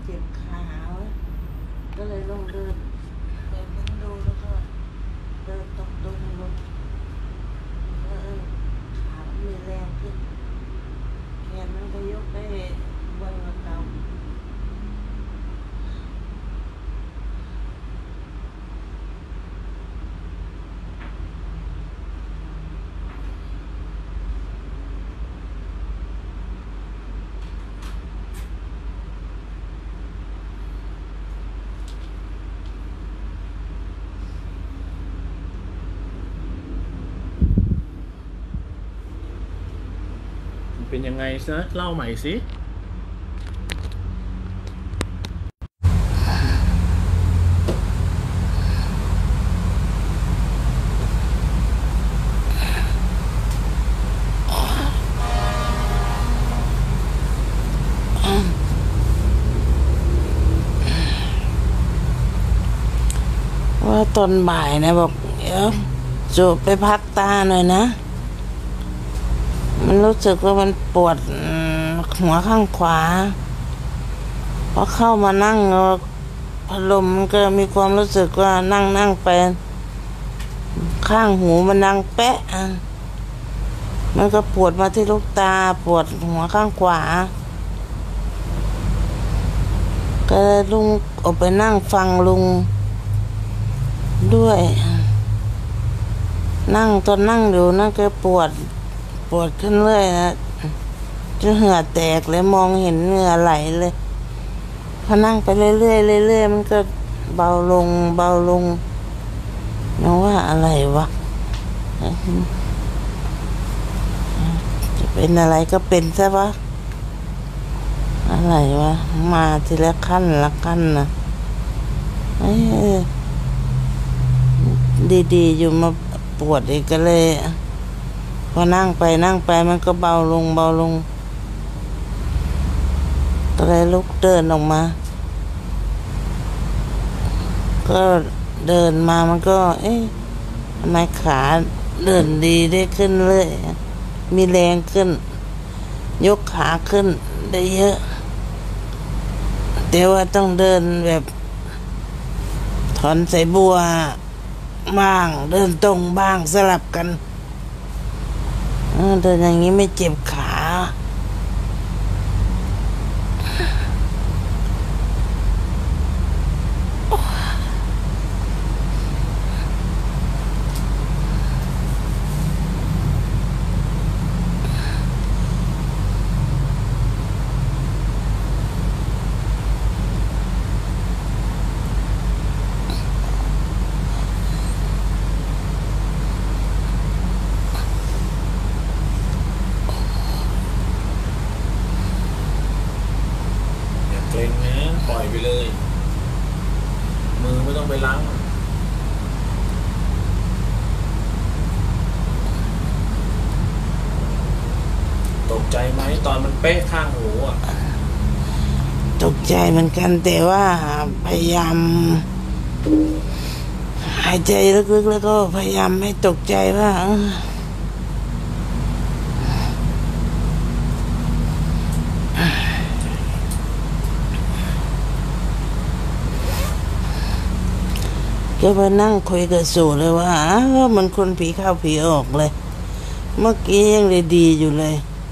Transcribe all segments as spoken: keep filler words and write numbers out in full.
เจ็บขาก็เลยลงเดินเดินนั่งดูแล้วก็เดินตรงตรงลงแล้วเออขามีแรงขึ้นแขนมันก็ยกได้ไวกว่าเก่าเป็นยังไงซะเล่าใหม่สิว่าตอนบ่ายนะบอกเดี๋ยวจูบไปพักตาหน่อยนะมันรู้สึกว่ามันปวดหัวข้างขวาพอเข้ามานั่งพัดลมมันก็มีความรู้สึกว่านั่งนั่งไปข้างหูมันดังแปะมันก็ปวดมาที่ลูกตาปวดหัวข้างขวาก็ลุงออกไปนั่งฟังลุงด้วยนั่งตอนนั่งอยู่นั่นก็ปวดปวดขึ้นเรื่อยนะจนเหงื่อแตกเลยมองเห็นเหงื่อไหลเลยพอนั่งไปเรื่อยๆเรื่อยๆมันก็เบาลงเบาลงนึกว่าอะไรวะจะเป็นอะไรก็เป็นซะวะอะไรวะมาทีละขั้นละขั้นนะดีๆอยู่มาปวดอีกก็เลยพอนั่งไปนั่งไปมันก็เบาลงเบาลงก็เลยลุกเดินออกมาก็เดินมามันก็เอ๊ะทำไมขาเดินดีได้ขึ้นเลยมีแรงขึ้นยกขาขึ้นได้เยอะแต่ว่าต้องเดินแบบถอนสายบัวบ้างเดินตรงบ้างสลับกันเดินอย่างนี้ไม่เจ็บขาเกร็งนะปล่อยไปเลยมือไม่ต้องไปล้างตกใจไหมตอนมันเป๊ะข้างหูอ่ะตกใจเหมือนกันแต่ว่าพยายามหายใจลึกๆแล้วก็พยายามไม่ตกใจว่าก็มานั่งคุยกับสู่เลยว่ามันคนผีเข้าผีออกเลยเมื่อกี้ยังเลยดีอยู่เลย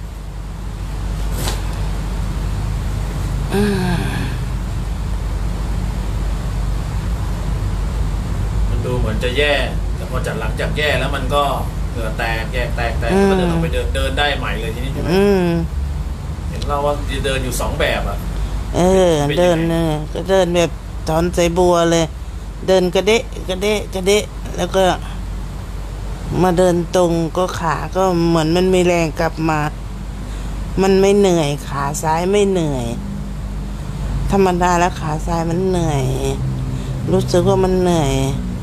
มันดูเหมือนจะแย่แต่พอจากหลังจากแย่แล้วมันก็เหงื่อแตกแยกแตกแตกก็เดินออกไปเดินเดินได้ใหม่เลยทีนี้ใช่ไหมเห็นเราว่าเดินอยู่สองแบบอ่ะเออเดินเนี่ยก็เดินแบบถอนสายบัวเลยเดินกระเดะกระเดะกระเดะแล้วก็มาเดินตรงก็ขาก็เหมือนมันมีแรงกลับมามันไม่เหนื่อยขาซ้ายไม่เหนื่อยธรรมดาแล้วขาซ้ายมันเหนื่อยรู้สึกว่ามันเหนื่อย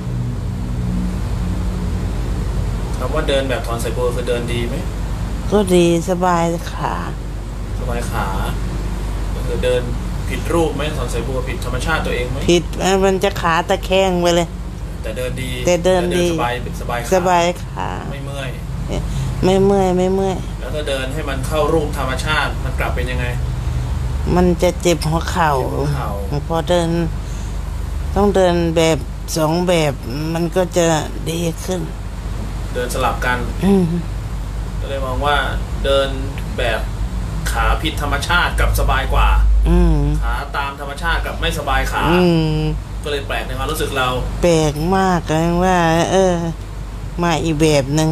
คำว่าเดินแบบถอนสายบัวคือเดินดีไหมก็ดีสบายขาสบายขาคือเดินผิดรูปไหมถอนสายบัวผิดธรรมชาติตัวเองไหมผิดมันจะขาตะแคงไปเลยแต่เดินดีแต่เดินดีสบายสบายสบายขาไม่เมื่อยไม่เมื่อยไม่เมื่อยแล้วถ้าเดินให้มันเข้ารูปธรรมชาติมันกลับเป็นยังไงมันจะเจ็บหัวเข่าเจ็บหัวเข่าพอเดิน ต้องเดินแบบสองแบบมันก็จะดีขึ้นเดินสลับกันอืมก็เลยมองว่าเดินแบบขาผิดธรรมชาติกับสบายกว่าอืมขาตามธรรมชาติกับไม่สบายขาอืมก็เลยแปลกในความรู้สึกเราแปลกมากเลยว่า เออ มาอีกแบบหนึ่ง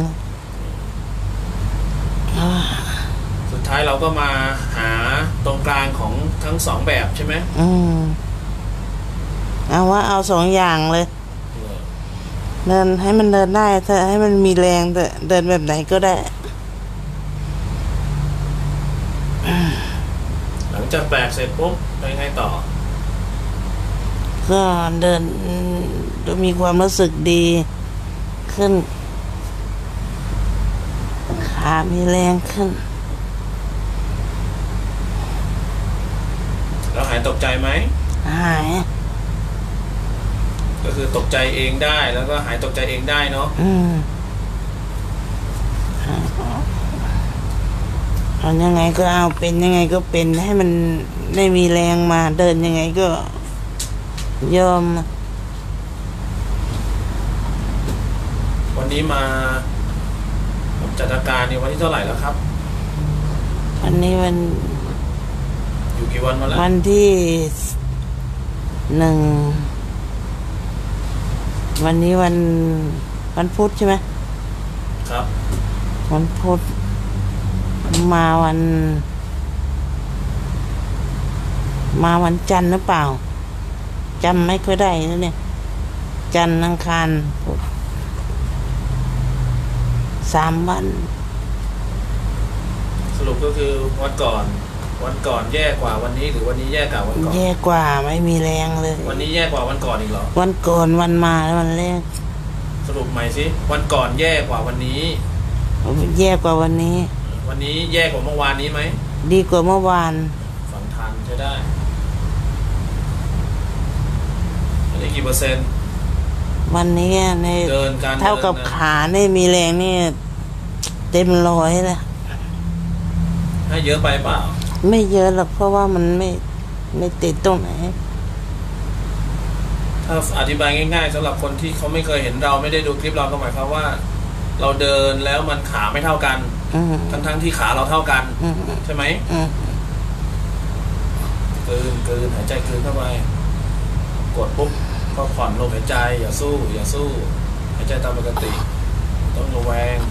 อ่าสุดท้ายเราก็มาหาตรงกลางของทั้งสองแบบใช่ไหมอืมเอาว่าเอาสองอย่างเลย เดินให้มันเดินได้เถอะให้มันมีแรงเถอะเดินแบบไหนก็ได้หลังจากแปลกเสร็จปุ๊บไปไงต่อก็เดินมีความรู้สึกดีขึ้น ขามีแรงขึ้นแล้วหายตกใจไหมหายก็คือตกใจเองได้แล้วก็หายตกใจเองได้เนาะอืมเอายังไงก็เอาเป็นยังไงก็เป็นให้มันได้มีแรงมาเดินยังไงก็ยอมวันนี้มาจัดอาการนี่วันที่เท่าไหร่แล้วครับวันนี้วันอยู่กี่วันมาแล้ววันที่หนึ่งวันนี้วันวันพุธใช่ไหมครับวันพุธมาวัน มาวันจันทร์หรือเปล่าจำไม่ค่อยได้แล้วเนี่ย จันทร์อังคารพุธสามวันสรุปก็คือวันก่อน วันก่อนแย่กว่าวันนี้หรือวันนี้แย่กว่าวันก่อนแย่กว่าไม่มีแรงเลยวันนี้แย่กว่าวันก่อนอีกเหรอวันก่อนวันมาแล้ววันแรกสรุปใหม่สิวันก่อนแย่กว่าวันนี้แย่กว่าวันนี้วันนี้แย่กว่าเมื่อวานนี้ไหมดีกว่าเมื่อวานฝังทันใช้ได้อันนี้กี่เปอร์เซ็นต์วันนี้ในเดินการเท่ากับดินนะขาเนี่ยมีแรงนี่เต็มร้อยเลยให้เยอะไปเปล่าไม่เยอะหรอกเพราะว่ามันไม่ไม่ติดตรงไหนถ้าอธิบายง่ายๆสำหรับคนที่เขาไม่เคยเห็นเราไม่ได้ดูคลิปเราก็หมายความว่า เราเดินแล้วมันขาไม่เท่ากันอืมทั้งๆที่ขาเราเท่ากันอืมใช่ไหมอืมกลืนกลืนหายใจกลืนเข้าไปกดปุ๊บก็ผ่อนลมหายใจอย่าสู้ อย่าสู้หายใจตามปกติ ต้องระแวง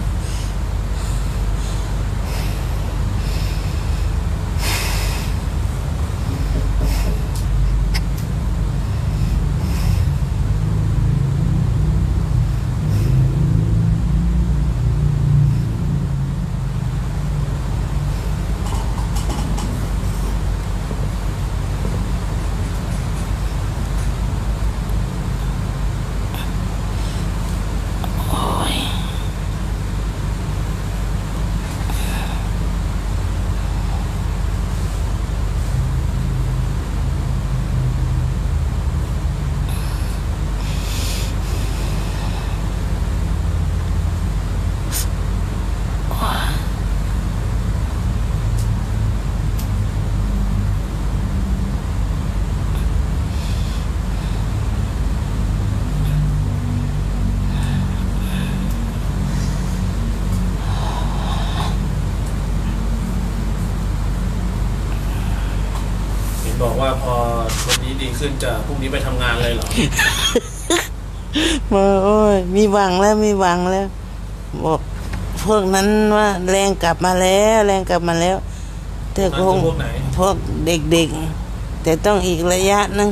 โอ้ยเห็นบอกว่าพอวันนี้ดีขึ้นจะพรุ่งนี้ไปทำงานเลยเหรอมาโอ้ยมีหวังแล้วมีหวังแล้วบอกพวกนั้นว่าแรงกลับมาแล้ว แรงกลับมาแล้วแต่คงพวกไหนพวกเด็กๆแต่ต้องอีกระยะหนึง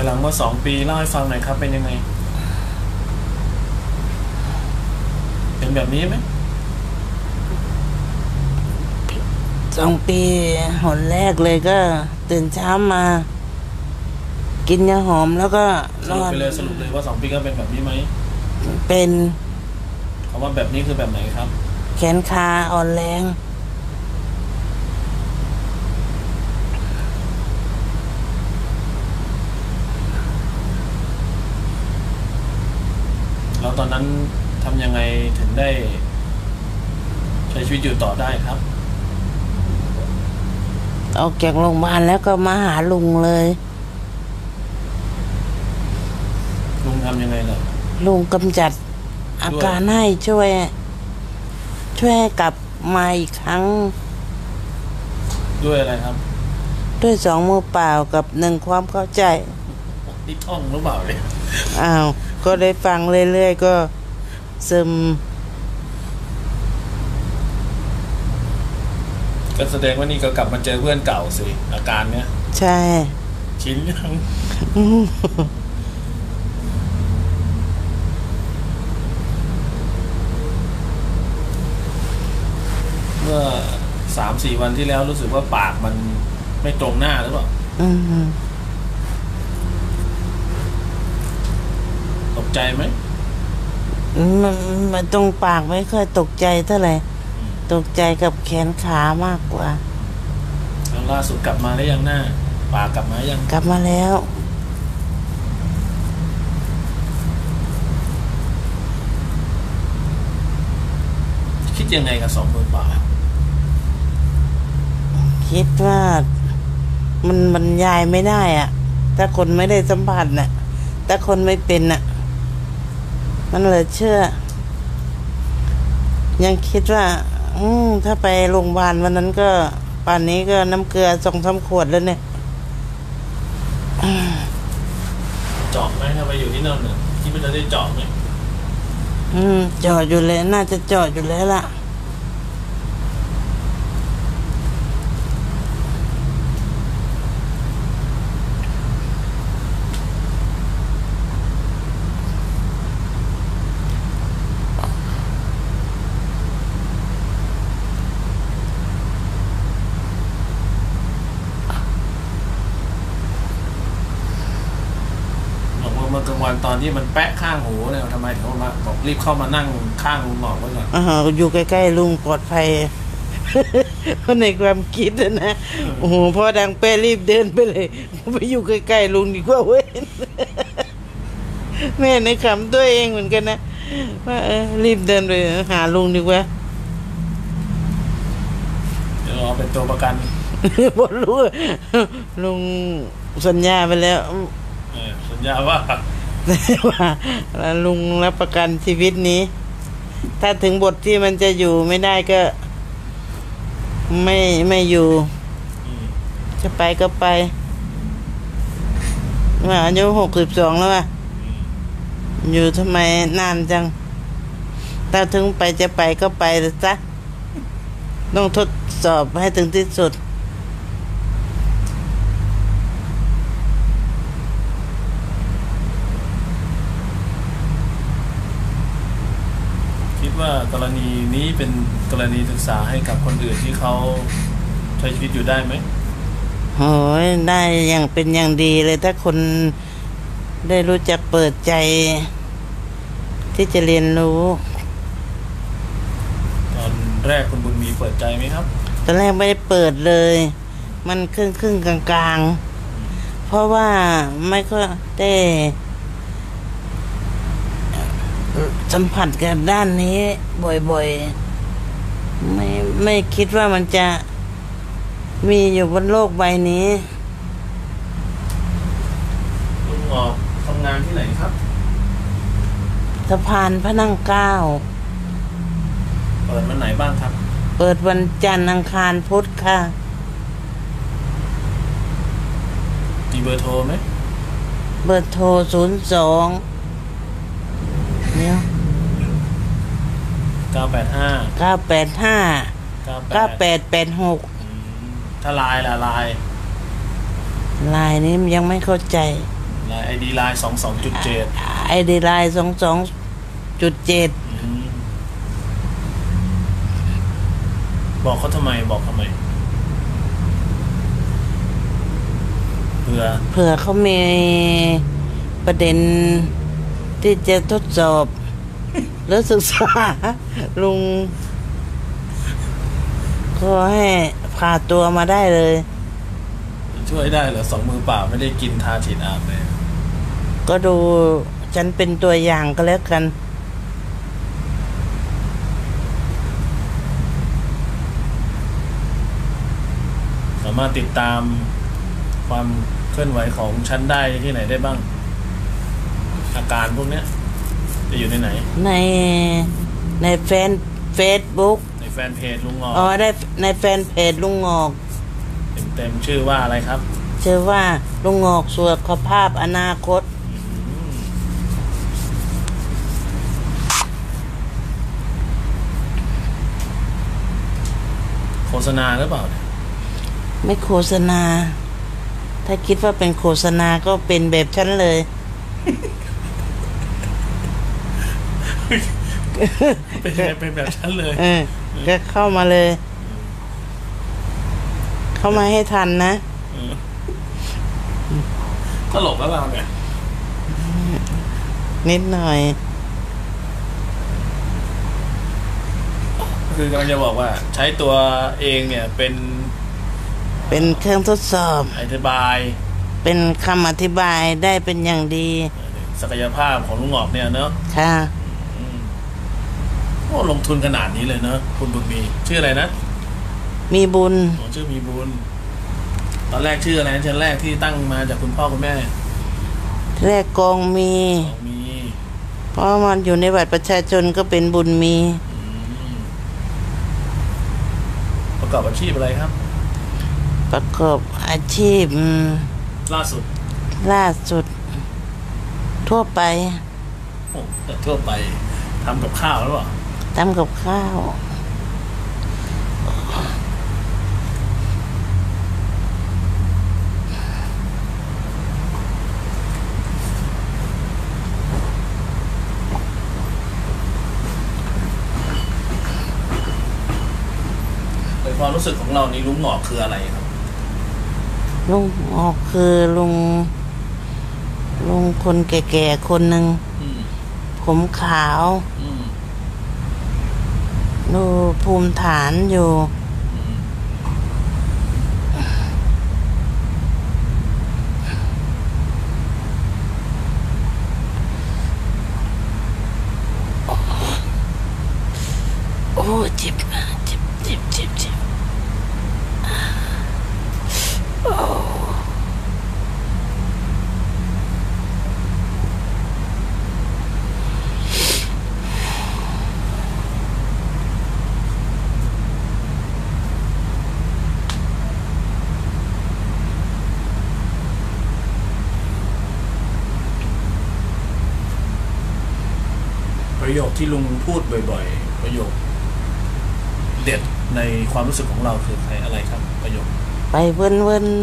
หลังมาสองปีเล่าให้ฟังหน่อยครับเป็นยังไงเป็นแบบนี้ไหมสองปีหนแรกเลยก็ตื่นเช้ามา กินยาหอมแล้วก็สรุปไปเลยสรุปเลยว่าสองปีก็เป็นแบบนี้ไหมเป็นคำว่าแบบนี้คือแบบไหนครับแขนขาอ่อนแรงแล้วตอนนั้นทำยังไงถึงได้ใช้ชีวิตอยู่ต่อได้ครับออกจากโรงพยาบาลแล้วก็มาหาลุงเลยลุงทำยังไงล่ะลุงกำจัดอาการให้ช่วย ช่วยกลับมาอีกครั้งด้วยอะไรครับด้วยสองมือเปล่ากับหนึ่งความเข้าใจนี่ท่องหรือเปล่าเนี่ยอ้าวก็ได้ฟังเรื่อยๆก็ซึมก็แสดงว่านี่ก็กลับมาเจอเพื่อนเก่าสิอาการเนี้ยใช่ชินยังเมื่อสามสี่วันที่แล้วรู้สึกว่าปากมันไม่ตรงหน้าหรือเปล่าตกใจไหมมันมันตรงปากไม่ค่อยตกใจเท่าไหร่ตกใจกับแขนขามากกว่าแล้วล่าสุดกลับมาได้ยังหน้าปากกลับมายังกลับมาแล้วคิดยังไงกับสองมือเปล่าคิดว่ามันบรรยายไม่ได้อ่ะถ้าคนไม่ได้สัมผัสน่ะถ้าคนไม่เป็นน่ะมันเหลือเชื่อยังคิดว่าอืมถ้าไปโรงพยาบาลวันนั้นก็ป่านนี้ก็น้ำเกลือสองสามขวดแล้วเนี่ยเจาะไหมถ้าไปอยู่ที่นั่นเนี่ยคิดว่าจะได้เจาะไหมอืมเจาะอยู่แล้วน่าจะเจาะอยู่แล้วล่ะเมื่อกลางวันตอนที่มันแปะข้างหูเนี่ยทำไมเขามาบอกรีบเข้ามานั่งข้างลุงหนอกไว้ก่อนอ่าอยู่ใกล้ๆลุงปลอดภัยเพราะในความคิดนะโอ้โหพอดังเป้รีบเดินไปเลยไปอยู่ใกล้ๆลุงดีกว่าเว้ยแม่ในขำตัวเองเหมือนกันนะว่าเออรีบเดินไปหาลุงดีกว่าเดี๋ยวรอเป็นตัวประกันบอรู้ลุงสัญญาไปแล้วสัญญาว่าว่าลุงรับประกันชีวิตนี้ถ้าถึงบทที่มันจะอยู่ไม่ได้ก็ไม่ไม่อยู่จะไปก็ไปว่าอายุหกสิบสองแล้วอ่ะอยู่ทำไมนานจังถ้าถึงไปจะไปก็ไปซะต้องทดสอบให้ถึงที่สุดว่ากรณีนี้เป็นกรณีศึกษาให้กับคนอื่นที่เขาใช้ชีวิตอยู่ได้ไหมโอ้ยได้อย่างเป็นอย่างดีเลยถ้าคนได้รู้จักเปิดใจที่จะเรียนรู้ตอนแรกคุณบุญมีเปิดใจไหมครับตอนแรกไม่ได้เปิดเลยมันครึ่งครึ่งกลางกลางเพราะว่าไม่ก็ได้สัมผัสกับด้านนี้บ่อยๆไม่ไม่คิดว่ามันจะมีอยู่บนโลกใบนี้ลุงออกทำงานที่ไหนครับสะพานพระนั่งเกล้าเปิดวันไหนบ้างครับเปิดวันจันทร์อังคารพุธค่ะมีเบอร์โทรไหมเบอร์โทรศูนย์สองเนี่ยเก้าแปดห้าเก้าแปดห้าเก้าแปดแปดหกถ้าลายล่ะลายลายนี้ยังไม่เข้าใจไลน์ไอดีไลน์สองสองจุดเจ็ดไอดีไลน์สองสองจุดเจ็ดบอกเขาทำไมบอกทำไมเผื่อเผื่อเขามีประเด็นที่จะทดสอบหรือศึกษาลุงก็ให้พาตัวมาได้เลยช่วยได้เหรอสองมือเปล่าไม่ได้กินทาฉีดอาบเลยก็ดูฉันเป็นตัวอย่างก็แล้วกันสามารถติดตามความเคลื่อนไหวของฉันได้ที่ไหนได้บ้างอาการพวกเนี้ยจะอยู่ในไหนในในแฟนเฟซบุ๊กในแฟนเพจลุงงอกอ๋อได้ในแฟนเพจลุงงอกเต็มๆชื่อว่าอะไรครับชื่อว่าลุงงอกสุขภาพอนาคตโฆษณาหรือเปล่าไม่โฆษณาถ้าคิดว่าเป็นโฆษณาก็เป็นแบบฉันเลยเป็นเป็นแบบฉันเลยเออก็เข้ามาเลยเข้ามาให้ทันนะตลกแล้วเราเนี่ยนิดหน่อยคือกำลังจะบอกว่าใช้ตัวเองเนี่ยเป็นเป็นเครื่องทดสอบอธิบายเป็นคำอธิบายได้เป็นอย่างดีศักยภาพของลุงหงอกเนี่ยเนอะค่ะโอ้ลงทุนขนาดนี้เลยเนอะคุณบุญมีชื่ออะไรนะมีบุญอ๋อชื่อมีบุญตอนแรกชื่ออะไรชื่อแรกที่ตั้งมาจากคุณพ่อคุณแม่แรกกองมีกองมีเพราะมันอยู่ในบัตรประชาชนก็เป็นบุญมีประกอบอาชีพอะไรครับประกอบอาชีพล่าสุดล่าสุดทั่วไปโอ้ทั่วไปทำกับข้าวหรือเปล่าทำกับข้าวความรู้สึกของเรานี่ลุงหงอกคืออะไรครับลุงหงอกคือลุงลุงคนแก่ๆคนหนึ่งผมขาวดูภูมิฐานอยู่โอ้เจ็บเจ็บเจ็บเจ็บเจ็บประโยคที่ลุงพูดบ่อยๆประโยคเด็ดในความรู้สึกของเราคือใครอะไรครับประโยคไปเวินเวิน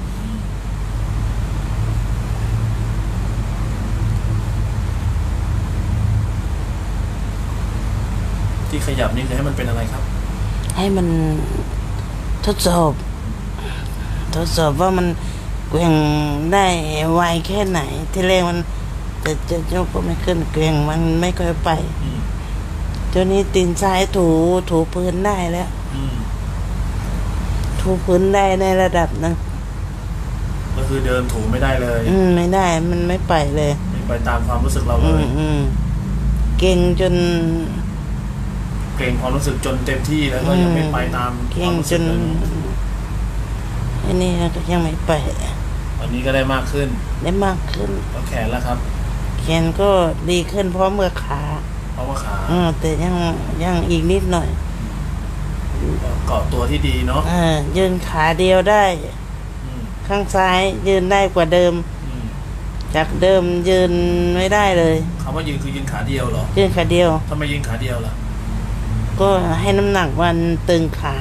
ที่ขยับนี่คือให้มันเป็นอะไรครับให้มันทดสอบทดสอบว่ามันเกว่งได้ไวแค่ไหนที่แรกมันจะจะยกก็ไม่ขึ้นเกว่งมันไม่ค่อยไปเดี๋ยวนี้ตีนซ้ายถูถูพื้นได้แล้วถูพื้นได้ในระดับนึงก็คือเดินถูไม่ได้เลยอืมไม่ได้มันไม่ไปเลยไม่ไปตามความรู้สึกเราเลยอืมเก่งจนเก่งความรู้สึกจนเต็มที่แล้วก็ยังไม่ไปตามความรู้สึกอันนี้ก็ยังไม่ไปวันนี้ก็ได้มากขึ้นได้มากขึ้นแล้วแขนแล้วครับแขนก็ดีขึ้นเพราะเมื่อขาเพราะว่าขาอืมแต่ยังยังอีกนิดหน่อยเกาะตัวที่ดีเนาะอ่ายืนขาเดียวได้ข้างซ้ายยืนได้กว่าเดิมจากเดิมยืนไม่ได้เลยคำว่ายืนคือยืนขาเดียวเหรอยืนขาเดียวทำไมยืนขาเดียวล่ะก็ให้น้ำหนักมันตึงขา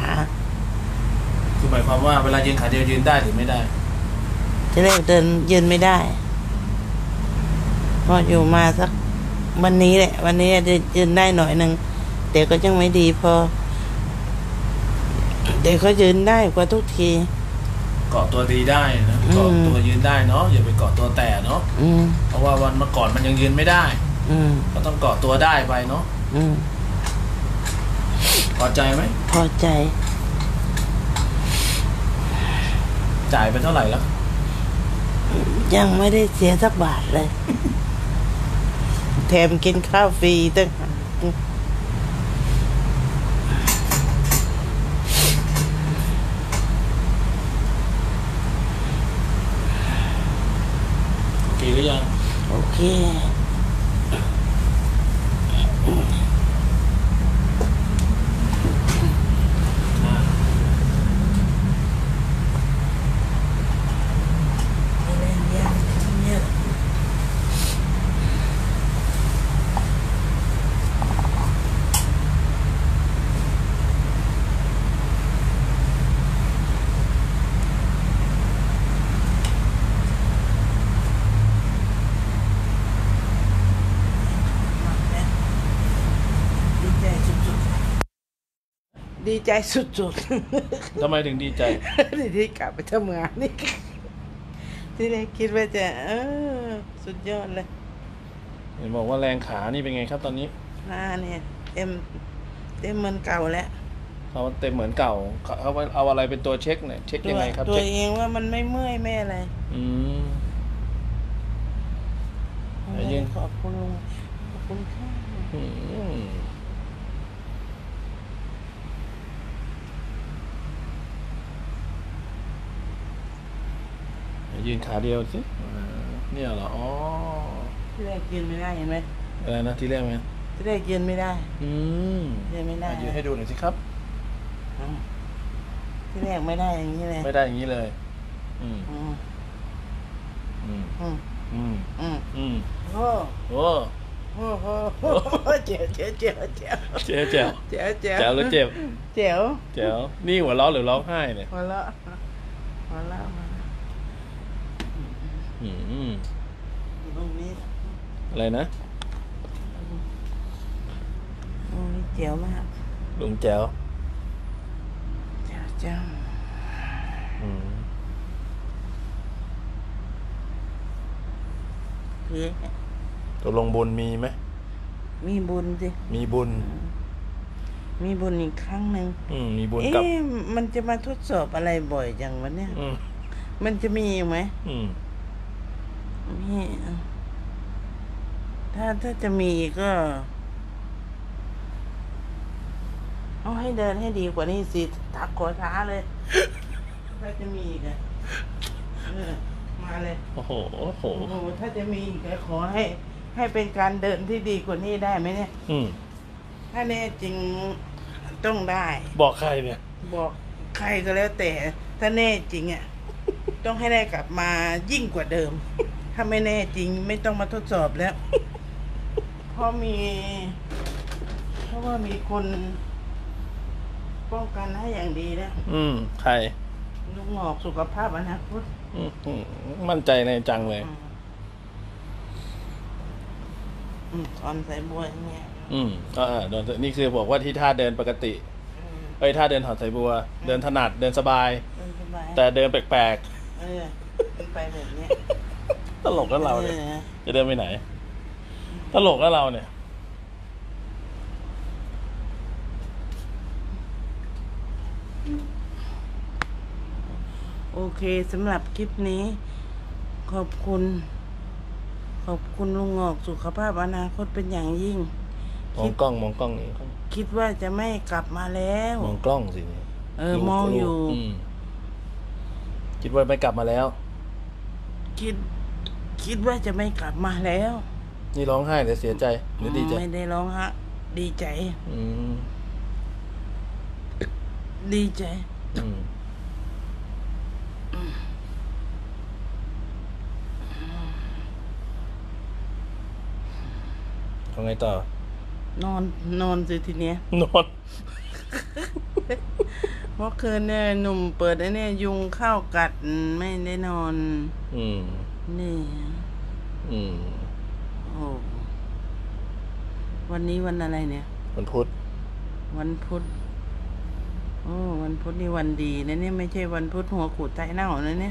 คือหมายความว่าเวลายืนขาเดียวยืนได้หรือไม่ได้ที่แรกเดินยืนไม่ได้พออยู่มาสักวันนี้แหละวันนี้จะยืนได้หน่อยหนึ่งแต่ก็ยังไม่ดีพอเด็กเขายืนได้กว่าทุกทีเกาะตัวดีได้นะเกาะตัวยืนได้เนาะอย่าไปเกาะตัวแต่เนาะเพราะว่าวันเมื่อก่อนมันยังยืนไม่ได้ก็ต้องเกาะตัวได้ไปเนาะพอใจไหมพอใจจ่ายไปเท่าไหร่แล้วยังไม่ได้เสียสักบาทเลยแถมกินข้าวฟรีตั้งโอเคหรือยังโอเคดีใจสุดๆทำไมถึงดีใจที่กลับไปทำงานนี่ที่แรกคิดว่าจะเออสุดยอดเลยเห็นบอกว่าแรงขานี่เป็นไงครับตอนนี้หน้าเนี่ยเต็มเต็มเหมือนเก่าแล้วเขาเต็มเหมือนเก่าเขาเอาอะไรเป็นตัวเช็คเนี่ยเช็คยังไงครับตัวเองว่ามันไม่เมื่อยไม่อะไรอืมขอบคุณลุงขอบคุณค่ะยืนขาเดียวสิเนี่ยเหรออ๋อที่แรกยืนไม่ได้เห็นไหมอะไรนะที่แรกไหมที่แรกยืนไม่ได้อืมยืนไม่ได้ยืนให้ดูหน่อยสิครับที่แรกไม่ได้อย่างนี้เลยไม่ได้อย่างนี้เลยอืมอืมอืมอืมอืมอืมโอ้โอ้โอ้โหเจ๋วเจ๋วเจ๋วเจ๋วเจ๋วเจ๋วเจ๋วเจ๋วเจ๋วหรือเจ็บเจ๋วเจ๋วนี่หัวเราะหรือร้องไห้เนี่ยหัวเราะหัวเราะอืมตรงนี้อะไรนะตรงนี้เจ๋วมากลุงแจ๋วแจ๋วจังอืมคือตกลงบุญมีไหมมีบุญสิมีบุญมีบุญอีกครั้งหนึ่งอืมมีบุญกับเอ๊ะมันจะมาทดสอบอะไรบ่อยจังวะเนี่ยมันจะมีอีกไหมอืมมีถ้าถ้าจะมีก็เอาให้เดินให้ดีกว่านี้สิทักขอท้าเลยถ้าจะมีอีกอะมาเลยโอ้โหโอ้โหถ้าจะมีอีกขอให้ให้เป็นการเดินที่ดีกว่านี้ได้ไหมเนี่ยอืมถ้าแน่จริงต้องได้บอกใครเนี่ยบอกใครก็แล้วแต่ถ้าแน่จริงอ่ะต้องให้ได้กลับมายิ่งกว่าเดิมถ้าไม่แน่จริงไม่ต้องมาทดสอบแล้วเพราะมีเพราะว่ามีคนป้องกันให้อย่างดีแล้วอืมใครลุงหงอกสุขภาพอนาคตมั่นใจในจังเลยอืมตอนใส่บัวเนี่ยอืมก็อ่าโดนนี่คือบอกว่าที่ท่าเดินปกติเอ้ยท่าเดินถอดใส่บัวเดินถนัดเดินสบายแต่เดินแปลกๆเออไปแบบนี้ตลกแล้วเราเนี่ยจะเดินไปไหนตลกแล้วเราเนี่ยโอเคสำหรับคลิปนี้ขอบคุณขอบคุณลุงงอกสุขภาพอนาคตเป็นอย่างยิ่งมองกล้องมองกล้องนี่คิดว่าจะไม่กลับมาแล้วมองกล้องสิเออมองอยู่คิดว่าไม่กลับมาแล้วคิดคิดว่าจะไม่กลับมาแล้วนี่ร้องไห้หรือเสียใจหรือดีใจไม่ได้ร้องฮะดีใจอืมดีใจอืมทำไงต่อนอนนอนสิทีเนี้ยนอนเพราะคืนเนี่ยหนุ่มเปิดไอ้เนี่ยยุงเข้ากัดไม่ได้นอนอืมนี่อืมอ้วันนี้วันอะไรเนี่ยวันพุธวันพุธโอ้วันพุธนี่วันดีนะเนี่ยไม่ใช่วันพุธหัวขูดไตเน่านะเนี่ย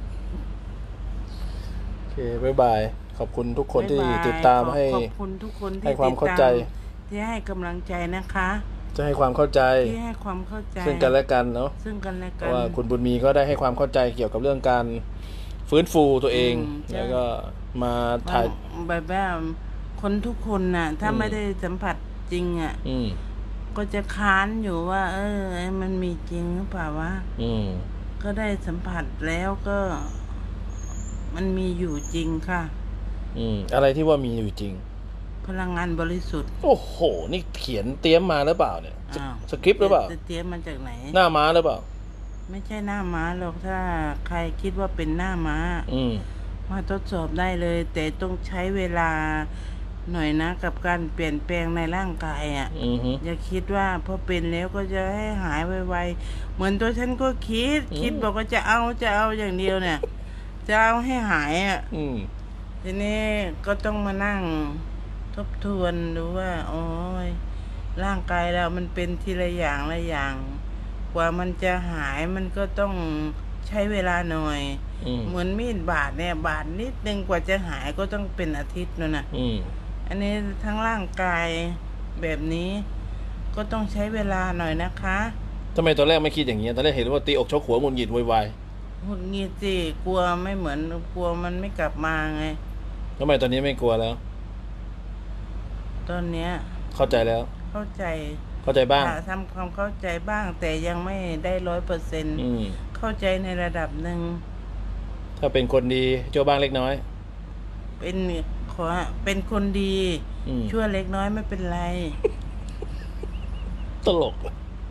โอเคบ๊ายบายขอบคุณทุกคนที่ติดตามให้ขอบคุณทุกคนที่ให้ความเข้าใจที่ให้กำลังใจนะคะจะให้ความเข้าใจที่ให้ความเข้าใจซึ่งกันและกันเนาะซึ่งกันและกันเพราะว่าคุณบุญมีก็ได้ให้ความเข้าใจเกี่ยวกับเรื่องการฟื้นฟูตัวเองแล้วก็มาถ่ายแบบแบบคนทุกคนน่ะถ้าไม่ได้สัมผัสจริงอ่ะก็จะค้านอยู่ว่า เออมันมีจริงหรือเปล่าวะก็ได้สัมผัสแล้วก็มันมีอยู่จริงค่ะอืมอะไรที่ว่ามีอยู่จริงพลังงานบริสุทธิ์โอ้โหนี่เขียนเตรียมมาหรือเปล่าเนี่ยสคริปต์หรือเปล่าเตรียมมาจากไหนหน้าม้าหรือเปล่าไม่ใช่หน้าม้าหรอกถ้าใครคิดว่าเป็นหน้าม้ามาทดสอบได้เลยแต่ต้องใช้เวลาหน่อยนะกับการเปลี่ยนแปลงในร่างกายอ่ะอย่าคิดว่าพอเป็นแล้วก็จะให้หายไวๆเหมือนตัวฉันก็คิดคิดบอกว่าจะเอาจะเอาอย่างเดียวเนี่ยจะเอาให้หายอ่ะทีนี้ก็ต้องมานั่งทบทวนดูว่าโอ้ยร่างกายเรามันเป็นทีละอย่างละอย่างกว่ามันจะหายมันก็ต้องใช้เวลาหน่อยเหมือนมีดบาดเนี่ยบาดนิดนึงกว่าจะหายก็ต้องเป็นอาทิตย์นู่นน่ะอันนี้ทั้งร่างกายแบบนี้ก็ต้องใช้เวลาหน่อยนะคะทำไมตอนแรกไม่คิดอย่างนี้ตอนแรกเห็นว่าตีอกชกหัวงุนหงิดวายหงุดหงิดสิกลัวไม่เหมือนกลัวมันไม่กลับมาไงทำไมตอนนี้ไม่กลัวแล้วตอนเนี้ยเข้าใจแล้วเข้าใจเข้าใจบ้างทำความเข้าใจบ้างแต่ยังไม่ได้ร้อยเปอร์เซ็นต์เข้าใจในระดับหนึ่งถ้าเป็นคนดีชั่วบ้างเล็กน้อยเป็นขอเป็นคนดีชั่วเล็กน้อยไม่เป็นไรตลก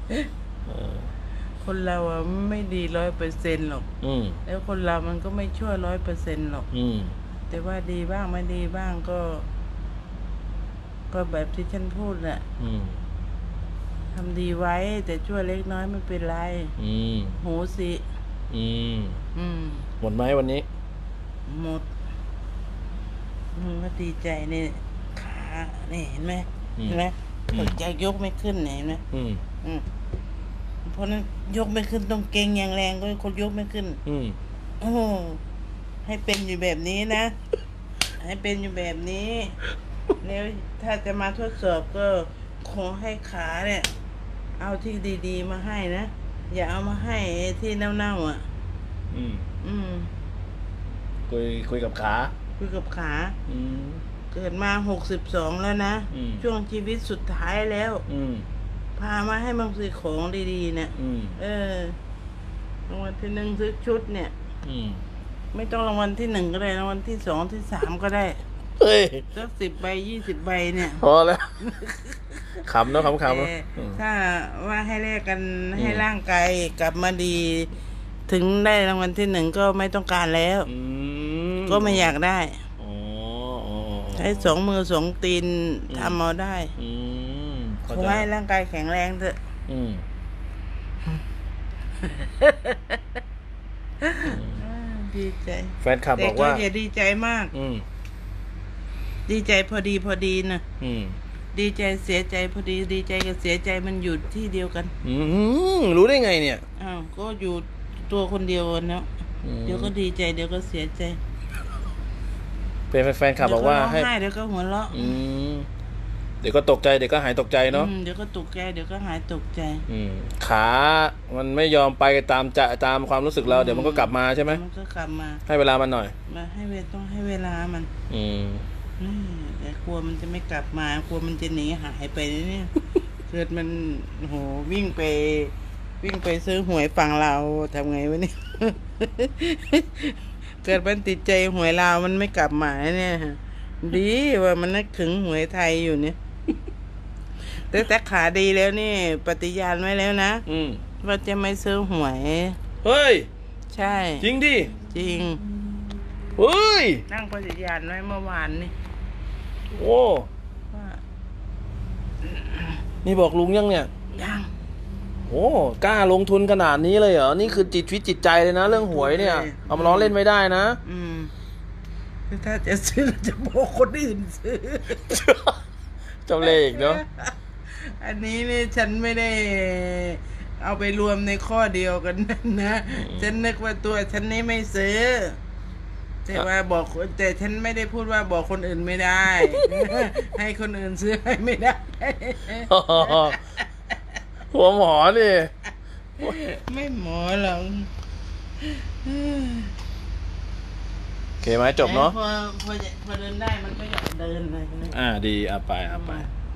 คนเราอะไม่ดีร้อยเปอร์เซ็นต์หรอกแล้วคนเรามันก็ไม่ชั่วร้อยเปอร์เซ็นต์หรอกแต่ว่าดีบ้างไม่ดีบ้างก็ก็แบบที่ฉันพูดแหละทำดีไว้แต่ชั่วเล็กน้อยไม่เป็นไรโหสิหมดไหมวันนี้หมดมันก็ดีใจเนี่ยขาเนี่ยเห็นไหมเห็นไหมหัวใจยกไม่ขึ้นเห็นไหมเพราะนั้นยกไม่ขึ้นต้องเก่งอย่างแรงก็คนยกไม่ขึ้นโอ้ให้เป็นอยู่แบบนี้นะให้เป็นอยู่แบบนี้แล้วถ้าจะมาทดสอบก็ขอให้ขาเนี่ยเอาที่ดีๆมาให้นะอย่าเอามาให้ที่เน่าๆอ่ะอืมอืมคุยคุยกับขาคุยกับขาอืมเกิดมาหกสิบสองแล้วนะช่วงชีวิตสุดท้ายแล้วอืมพามาให้มันซื้อของดีๆเนี่ยเออรางวัลที่หนึ่งซื้อชุดเนี่ยไม่ต้องรางวัลที่หนึ่งก็ได้รางวัลที่สองที่สามก็ได้เฮ้ยสักสิบใบยี่สิบใบเนี่ยพอแล้วขำเนาะขำขำถ้าว่าให้แลกกันให้ร่างกายกลับมาดีถึงได้รางวัลที่หนึ่งก็ไม่ต้องการแล้วก็ไม่อยากได้ใช้สองมือสองตีนทำเอาได้ขอให้ร่างกายแข็งแรงเถอะดีใจแฟนคลับบอกว่าอย่าดีใจมากดีใจพอดีพอดีนะดีใจเสียใจพอดีดีใจกับเสียใจมันอยู่ที่เดียวกันรู้ได้ไงเนี่ยอ้าวก็อยู่ตัวคนเดียวเนาะเดี๋ยวก็ดีใจเดี๋ยวก็เสียใจเป็นแฟนคลับบอกว่าให้เดี๋ยวก็หัวเราะเดี๋ยวก็ตกใจเดี๋ยวก็หายตกใจเนาะเดี๋ยวก็ตกใจเดี๋ยวก็หายตกใจขามันไม่ยอมไปตามจะตามความรู้สึกเราเดี๋ยวมันก็กลับมาใช่ไหมมันก็กลับมาให้เวลามันหน่อยมาให้เวลาต้องให้เวลามันอืมแต่กลัวมันจะไม่กลับมากลัวมันจะหนีหายไปเนี่ยเกิดมันโหวิ่งไปวิ่งไปซื้อหวยฝั่งเราทำไงวะเนี่ยเกิดมันติดใจหวยลาวมันไม่กลับมาเนี่ยดีว่ามันนึกถึงหวยไทยอยู่เนี่ยแต่แต่ขาดีแล้วนี่ปฏิญาณไว้แล้วนะว่าจะไม่ซื้อหวยเฮ้ยใช่จริงดิจริงเฮ้ยนั่งปฏิญาณไว้เมื่อวานนี่โอ้นี่บอกลุงยังเนี่ยยังโอ้กล้าลงทุนขนาดนี้เลยเหรอนี่คือจิตวิตจิตใจเลยนะเรื่องหวยเนี่ยเอามาล้อเล่นไม่ได้นะอืมถ้าจะซื้อจะบอกคนอื่นซื้อเจ้าเล่ห์อีกเนาะอันนี้เนี่ยฉันไม่ได้เอาไปรวมในข้อเดียวกันนะฉันนึกว่าตัวฉันนี่ไม่ซื้อแต่ว่าบอกคนแต่ฉันไม่ได้พูดว่าบอกคนอื่นไม่ได้ ให้คนอื่นซื้อให้ไม่ได้หัวหมอดิไม่หมอหรอกโอเคไหมจบเนาะพอพอพอเดินได้มันก็อยากเดินเลยนะอ่าดีเอาไปเอาไป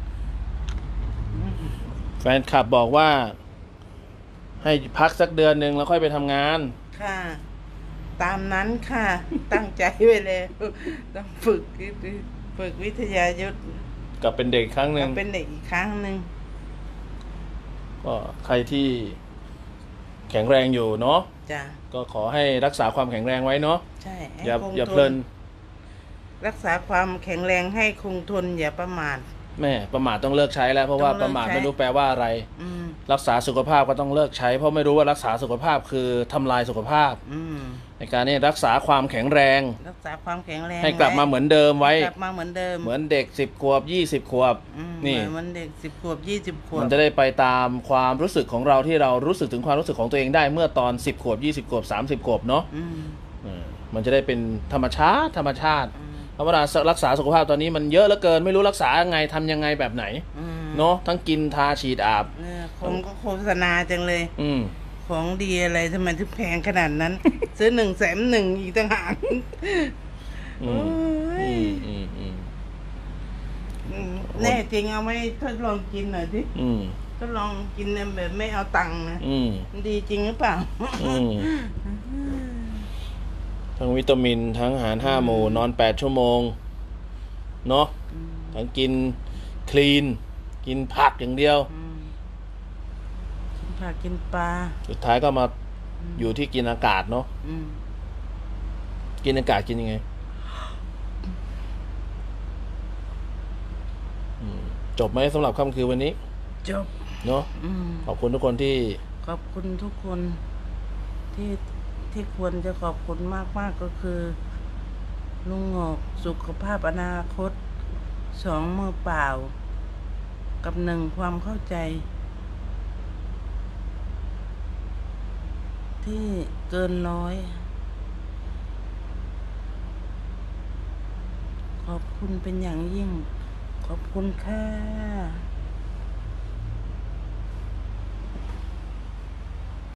แฟนคลับบอกว่า ให้พักสักเดือนหนึ่งแล้วค่อยไปทำงานค่ะ ตามนั้นค่ะ ตั้งใจไว้แล้วต้องฝึกฝึกวิทยายุทธกลับเป็นเด็กครั้งหนึ่งเป็นเด็กอีกครั้งหนึ่งก็ใครที่แข็งแรงอยู่เนาะจ้ะก็ขอให้รักษาความแข็งแรงไว้เนาะใช่ให้อย่าคงอย่าทเพลินรักษาความแข็งแรงให้คงทนอย่าประมาทแม่ประมาทต้องเลิกใช้แล้วเพราะว่าต้องเลิกประมาทใช้ไม่รู้แปลว่าอะไรอืมรักษาสุขภาพก็ต้องเลิกใช้ เพราะไม่รู้ว่ารักษาสุขภาพคือทำลายสุขภาพอืมในการนี้รักษาความแข็งแรงรักษาความแข็งแรงให้กลับมาเหมือนเดิมไว้กลับมาเหมือนเดิมเหมือนเด็กสิบขวบยี่สิบขวบอืมนี่เหมือนเด็กสิบขวบยี่สิบขวบมันจะได้ไปตามความรู้สึกของเราที่เรารู้สึกถึงความรู้สึกของตัวเองได้เมื่อตอนสิบขวบยี่สิบขวบสามสิบขวบเนาะอืมเออมันจะได้เป็นธรรมชาติธรรมชาติอืมเพราะเวลารักษาสุขภาพตอนนี้มันเยอะเหลือเกินไม่รู้รักษายังไงทำยังไงแบบไหนอืมเนาะทั้งกินทาฉีดอาบเออคงก็โฆษณาจังเลยอืมของดีอะไรทำไมถึงแพงขนาดนั้น ซื้อหนึ่งแสนหนึ่งอีกต่างหากอืมโอ้ยอืมอืมอืมอืมแน่จริงเอาไม่ทดลองกินหน่อยสิอืมทดลองกินแบบไม่เอาตังค์นะอืมมันดีจริงหรือเปล่าอืมทั้งวิตามินทั้งอาหารห้าหมู่นอนแปดชั่วโมงเนาะทั้งกินคลีน กินผักอย่างเดียวอืมกินผักกินปลาสุดท้ายก็มาอยู่ที่กินอากาศเนาะอืมกินอากาศกินยังไงอืมจบไหมสำหรับค่ำคืนวันนี้จบเนาะอืมขอบคุณทุกคนที่ขอบคุณทุกคนที่ที่ควรจะขอบคุณมากมากๆก็คือลุงหงอกสุขภาพอนาคตสองมือเปล่า กับหนึ่งความเข้าใจ ที่เกินร้อย ขอบคุณเป็นอย่างยิ่ง ขอบคุณค่ะ